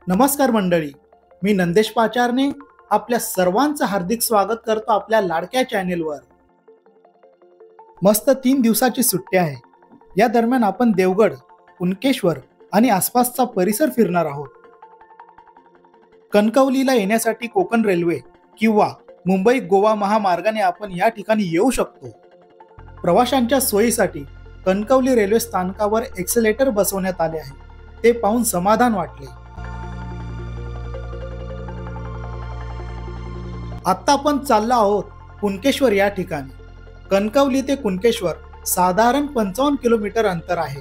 नमस्कार मंडळी, मी नंदेश पाचारने आपल्या सर्वांचं हार्दिक स्वागत करतो आपल्या लाडक्या चॅनेलवर। मस्त 3 दिवसाची सुट्टी आहे। या दरम्यान आपण देवगड, कुणकेश्वर आणि आसपासचा परिसर फिरणार आहोत। कणकवलीला येण्यासाठी कोकण रेल्वे किंवा मुंबई गोवा महामार्गाने आपण या ठिकाणी येऊ शकतो। प्रवाशांच्या सोयीसाठी कणकवली रेल्वे स्थानकावर एक्सेलेटर बसवण्यात आले आहे, ते पाहून समाधान वाटले। आता आपण चाललो आहोत कुणकेश्वर या ठिकाणी। कणकवली ते कुणकेश्वर साधारण 55 किलोमीटर अंतर आहे।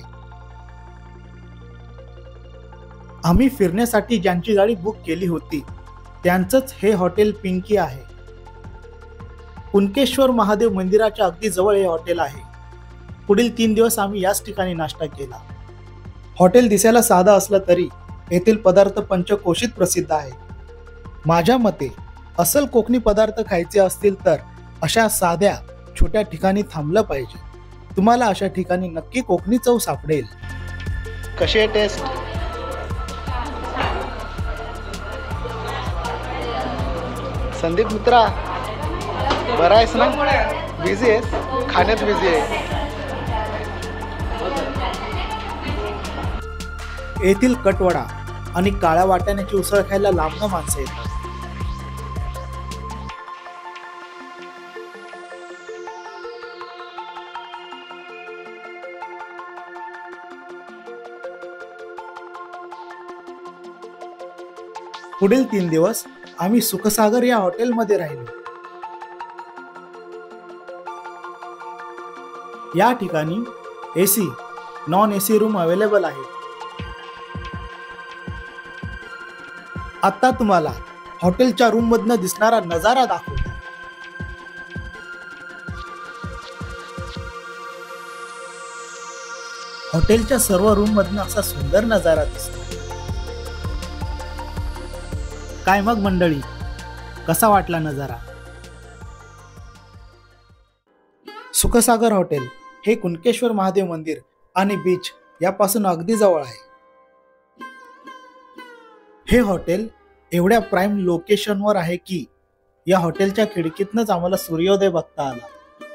आम्ही फिरण्यासाठी ज्यांची गाडी बुक केली होती त्यांचंच हे हॉटेल पिंकी आहे। कुणकेश्वर महादेव मंदिराच्या अगदी जवळ हे हॉटेल आहे। पुढील 3 दिवस आम्ही याच ठिकाणी नाश्ता केला। हॉटेल दिसायला साधा असलं तरी येथील पदार्थ पंचकोशीत प्रसिद्ध आहेत। माझ्या मते असल कोकणी पदार्थ खायचे असतील तर अशा साध्या छोट्या ठिकाणी थांबलं पाहिजे। तुम्हाला अशा ठिकाणी नक्की कोकणी चव सापडेल। कशी आहे टेस्ट? संदीप मित्रा, बरा आहेस ना? बिझी आहेस? खाण्यात बिझी आहे। येथील कटवडा आणि काळ्या वाटाण्याची उसळ खायला लांबनं माणसं येतात। पुढील 3 दिवस आम्ही सुखसागर या हॉटेलमध्ये राहिलो। या ठिकाणी AC, non AC room available आहे। आता तुम्हाला हॉटेलच्या रूम मधनं दिसणारा नजारा दाखवतो। हॉटेलच्या सर्व रूम मधनं असा सुंदर नजारा दिसतो। काय मग मंडळी, कसा वाटला नजारा? सुखसागर हॉटेल हे कुणकेश्वर महादेव मंदिर आणि बीच यापासून अगदी जवळ आहे। हे हॉटेल एवढ्या प्राइम लोकेशनवर आहे की या हॉटेलच्या खिडकीतनच आम्हाला सूर्योदय बघता आला।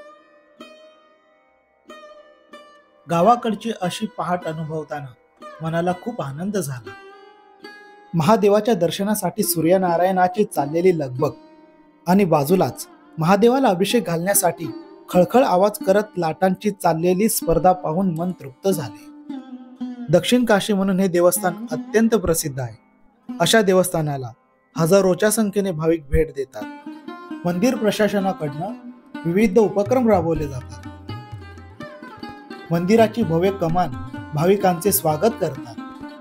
गावाकडची अशी पहाट अनुभवताना मनाला खूप आनंद झाला। महादेवाच्या दर्शनासाठी सूर्यनारायणाची चाललेली लगबग आणि बाजूलाच महादेवाला अभिषेक घालण्यासाठी खळखळ आवाज करत लाटांची चाललेली स्पर्धा पाहून मन तृप्त झाले। दक्षिण काशी म्हणून हे देवस्थान अत्यंत प्रसिद्ध आहे। अशा देवस्थानाला हजारोच्या संख्येने भाविक भेट देतात। मंदिर प्रशासनाकडून विविध उपक्रम राबवले जातात। मंदिराची भव्य कमान भाविकांचे स्वागत करतात।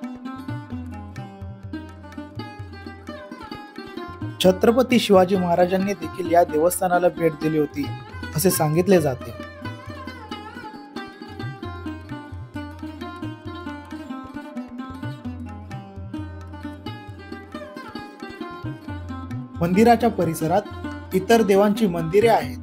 छत्रपती शिवाजी महाराजांनी देखील या देवस्थानाला भेट दिली होती असे सांगितले जाते। मंदिराच्या परिसरात इतर देवांची मंदिरे आहेत।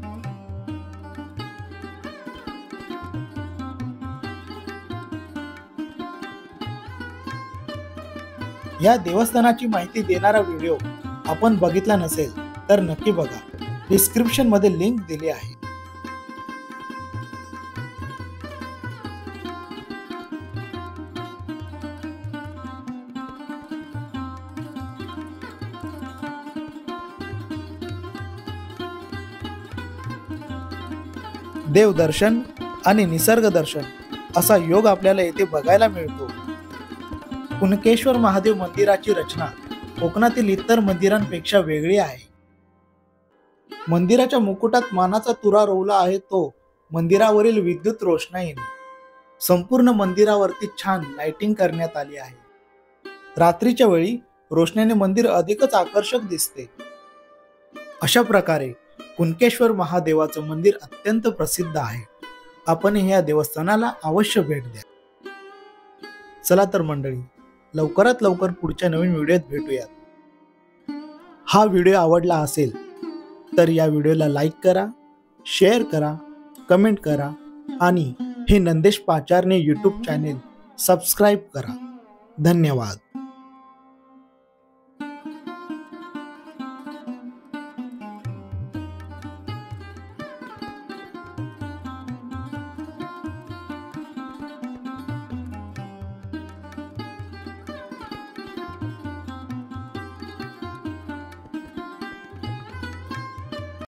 या देवस्थानाची माहिती देणारा व्हिडिओ आपण बघितला नसेल तर नक्की बघा, डिस्क्रिप्शन मध्ये लिंक दिली आहे। देवदर्शन आणि निसर्ग दर्शन असा योग आपल्याला येथे बघायला मिळतो। कुणकेश्वर महादेव मंदिराची रचना कोकणातील इतर मंदिरांपेक्षा वेगळी आहे। मंदिराच्या मुकुटात मानाचा तुरा रोवला आहे तो मंदिरावरील विद्युत रोषणाईने। संपूर्ण मंदिरावरती छान लाइटिंग करण्यात आली आहे। रात्रीच्या वेळी रोषणाईने मंदिर अधिकच आकर्षक दिसते। अशा प्रकारे कुणकेश्वर महादेवाचं मंदिर अत्यंत प्रसिद्ध आहे। आपण या देवस्थानाला अवश्य भेट द्या। चला तर मंडळी, लवकरात लवकर पुढच्या नवीन व्हिडिओत भेटूयात। हा व्हिडिओ आवडला असेल तर या व्हिडिओला लाईक करा, शेअर करा, कमेंट करा आणि हे Nandesh Pacharne YouTube channel subscribe करा। धन्यवाद।